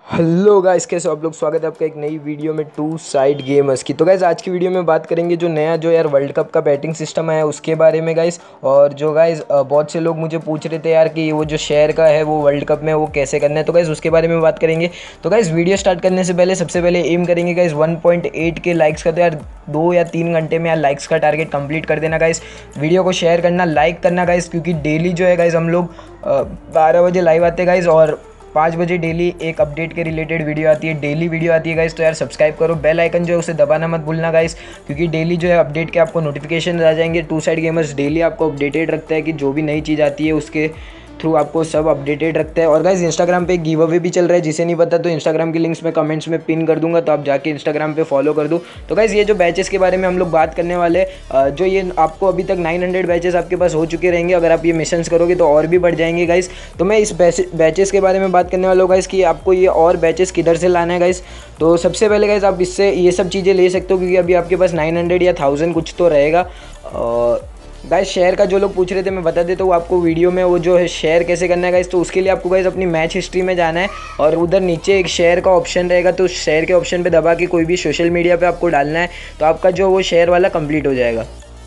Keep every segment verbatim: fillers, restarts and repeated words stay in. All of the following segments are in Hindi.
हेलो गाइस, कैसे हो आप लोग। स्वागत है आपका एक नई वीडियो में टू साइड गेमर्स की। तो गाइस आज की वीडियो में बात करेंगे जो नया जो यार वर्ल्ड कप का बैटिंग सिस्टम आया है उसके बारे में गाइस। और जो गाइस बहुत से लोग मुझे पूछ रहे थे यार कि वो जो शेयर का है वो वर्ल्ड कप में वो कैसे करना है, तो गाइस उसके बारे में बात करेंगे। तो गाइस वीडियो स्टार्ट करने से पहले सबसे पहले एम करेंगे guys one point eight K likes का। तो यार दो या तीन घंटे में यार लाइक्स का टारगेट कंप्लीट कर देना गाइस। वीडियो को शेयर करना, लाइक करना गाइस, क्योंकि डेली जो है गाइस हम लोग बारह बजे लाइव आते हैं गाइस और पाँच बजे डेली एक अपडेट के रिलेटेड वीडियो आती है, डेली वीडियो आती है गाइस। तो यार सब्सक्राइब करो, बेल आइकन जो है उसे दबाना मत भूलना गाइस, क्योंकि डेली जो है अपडेट के आपको नोटिफिकेशन आ जाएंगे। टू साइड गेमर्स डेली आपको अपडेटेड रखता है कि जो भी नई चीज़ आती है उसके थ्रू आपको सब अपडेटेड रखता है। और गाइस इंस्टाग्राम पे एक गिव अवे भी चल रहा है, जिसे नहीं पता तो इंस्टाग्राम की लिंक्स में कमेंट्स में पिन कर दूंगा, तो आप जाके इंस्टाग्राम पे फॉलो कर दो। तो गाइस ये जो बैचेस के बारे में हम लोग बात करने वाले हैं, जो ये आपको अभी तक नाइन हंड्रेड बैचेस आपके पास हो चुके रहेंगे। अगर आप ये मिशंस करोगे तो और भी बढ़ जाएंगे गाइस। तो मैं इस बैचेस के बारे में बात करने वाला हूँ गाइस कि आपको ये और बैचेस किधर से लाना है गाइस। तो सबसे पहले गाइस आप इससे ये सब चीज़ें ले सकते हो, क्योंकि अभी आपके पास नाइन हंड्रेड या थाउजेंड कुछ तो रहेगा। गाइस शेयर का जो लोग पूछ रहे थे मैं बता देता हूँ आपको वीडियो में, वो जो है शेयर कैसे करना है गाइस। तो उसके लिए आपको गाइस अपनी मैच हिस्ट्री में जाना है और उधर नीचे एक शेयर का ऑप्शन रहेगा, तो शेयर के ऑप्शन पे दबा के कोई भी सोशल मीडिया पे आपको डालना है, तो आपका जो वो शेयर वाला कंप्लीट हो जाएगा।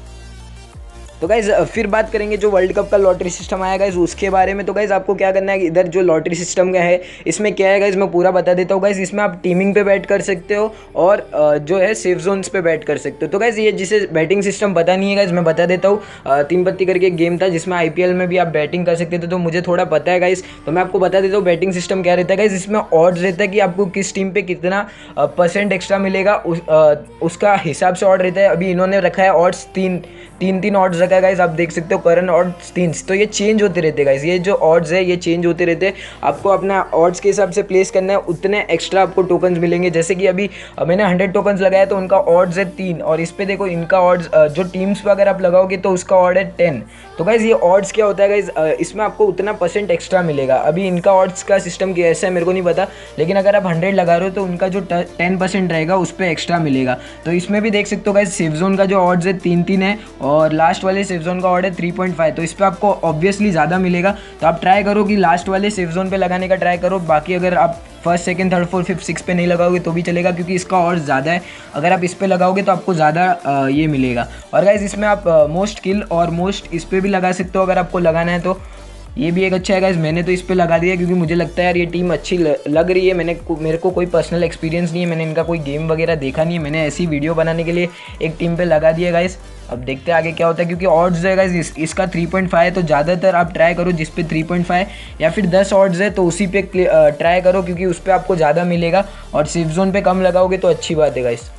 तो गाइज़ फिर बात करेंगे जो वर्ल्ड कप का लॉटरी सिस्टम आया गाइज़ उसके बारे में। तो गाइज़ आपको क्या करना है, इधर जो लॉटरी सिस्टम का है इसमें क्या है गाइज़ मैं पूरा बता देता हूँ गाइज़। इसमें आप टीमिंग पे बैट कर सकते हो और जो है सेफ जोन्स पे बैट कर सकते हो। तो गाइज़ ये जिसे बैटिंग सिस्टम पता नहीं है गाइज़ मैं बता देता हूँ। तीन पत्ती करके एक गेम था जिसमें आई पी एल में भी आप बैटिंग कर सकते थे, तो मुझे थोड़ा पता है गाइज़, तो मैं आपको बता देता हूँ बैटिंग सिस्टम क्या रहता है गाइज़। इसमें ऑड्स रहता है कि आपको किस टीम पे कितना परसेंट एक्स्ट्रा मिलेगा, उस, उसका हिसाब से ऑड रहता है। अभी इन्होंने रखा है ऑड्स तीन तीन तीन ऑड्स रखा है गाइस, आप देख सकते हो करंट ऑड्स तीन। तो ये चेंज होते रहते हैं गाइस, ये जो ऑड्स है ये चेंज होते रहते हैं। आपको अपना ऑड्स के हिसाब से प्लेस करना है, उतने एक्स्ट्रा आपको टोकन्स मिलेंगे। जैसे कि अभी मैंने हंड्रेड टोकन्स लगाया तो उनका ऑड्स है तीन, और इस पे देखो इनका ऑड्स जो टीम्स पर अगर आप लगाओगे तो उसका ऑड है टेन। तो गाइस ये ऑड्स क्या होता है गाइस, इसमें आपको उतना परसेंट एक्स्ट्रा मिलेगा। अभी इनका ऑड्स का सिस्टम कैसा है मेरे को नहीं पता, लेकिन अगर आप हंड्रेड लगा रहे हो तो उनका जो टेन परसेंट रहेगा उस पर एक्स्ट्रा मिलेगा। तो इसमें भी देख सकते हो गाइस सेफ जोन का जो ऑड्स है तीन तीन है और लास्ट वाले सेफ जोन का ऑर्डर है थ्री पॉइंट फाइव। तो इस पर आपको ऑब्वियसली ज़्यादा मिलेगा, तो आप ट्राई करो कि लास्ट वाले सेफ जोन पे लगाने का ट्राई करो। बाकी अगर आप first second third fourth fifth six पे नहीं लगाओगे तो भी चलेगा, क्योंकि इसका और ज़्यादा है। अगर आप इस पे लगाओगे तो आपको ज़्यादा ये मिलेगा। और गाइस इसमें आप मोस्ट किल और मोस्ट इस पर भी लगा सकते हो अगर आपको लगाना है तो। ये भी एक अच्छा है गाइस, मैंने तो इस पे लगा दिया क्योंकि मुझे लगता है यार ये टीम अच्छी लग रही है। मैंने मेरे को कोई पर्सनल एक्सपीरियंस नहीं है, मैंने इनका कोई गेम वगैरह देखा नहीं है, मैंने ऐसी वीडियो बनाने के लिए एक टीम पे लगा दिया गाइस। अब देखते हैं आगे क्या होता है, क्योंकि ऑड्स है गाइस इस, इसका थ्री पॉइंट फाइव है, तो ज़्यादातर आप ट्राई करो जिस पे थ्री पॉइंट फाइव या फिर दस ऑड्स है तो उसी पे ट्राई करो, क्योंकि उस पर आपको ज़्यादा मिलेगा। और सेफ जोन पे कम लगाओगे तो अच्छी बात है गाइस।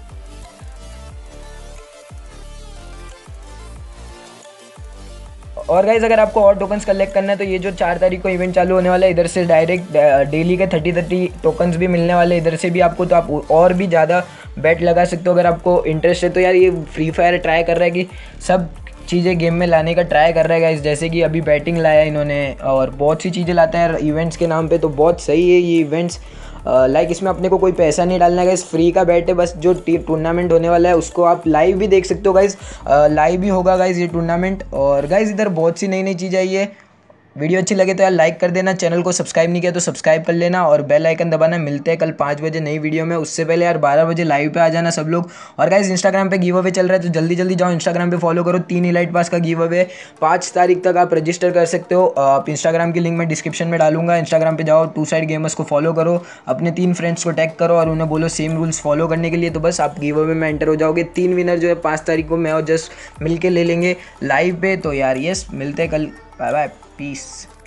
और गाइज अगर आपको और टोकन्स कलेक्ट करना है तो ये जो चार तारीख को इवेंट चालू होने वाला है, इधर से डायरेक्ट डेली के थर्टी थर्टी टोकन्स भी मिलने वाले, इधर से भी आपको, तो आप और भी ज़्यादा बैट लगा सकते हो अगर आपको इंटरेस्ट है। तो यार ये फ्री फायर ट्राई कर रहा है कि सब चीज़ें गेम में लाने का ट्राई कर रहा है गाइस, जैसे कि अभी बैटिंग लाया इन्होंने और बहुत सी चीज़ें लाता है इवेंट्स के नाम पे, तो बहुत सही है ये इवेंट्स। लाइक इसमें अपने को कोई पैसा नहीं डालना है गाइस, फ्री का बैट है बस। जो टूर्नामेंट होने वाला है उसको आप लाइव भी देख सकते हो गाइस, लाइव भी होगा गाइस ये टूर्नामेंट। और गाइस इधर बहुत सी नई नई चीज़ें आई है। वीडियो अच्छी लगे तो यार लाइक कर देना, चैनल को सब्सक्राइब नहीं किया तो सब्सक्राइब कर लेना और बेल आइकन दबाना। मिलते हैं कल पाँच बजे नई वीडियो में, उससे पहले यार बारह बजे लाइव पे आ जाना सब लोग। और गाइस इंस्टाग्राम पे गिव अवे चल रहा है, तो जल्दी जल्दी जाओ इंस्टाग्राम पे फॉलो करो। तीन इलाइट पास का गिव अवे पाँच तारीख तक आप रजिस्टर कर सकते हो। आप इंस्टाग्राम की लिंक मैं डिस्क्रिप्शन में डालूंगा, इंस्टाग्राम पे जाओ, टू साइड गेमर्स को फॉलो करो, अपने तीन फ्रेंड्स को टैग करो और उन्हें बोलो सेम रूल्स फॉलो करने के लिए, तो बस आप गिव अवे में एंटर हो जाओगे। तीन विनर जो है पाँच तारीख को मैं और जस्ट मिल के ले लेंगे लाइव पे। तो यार यस मिलते हैं कल, बाय बाय, पीस।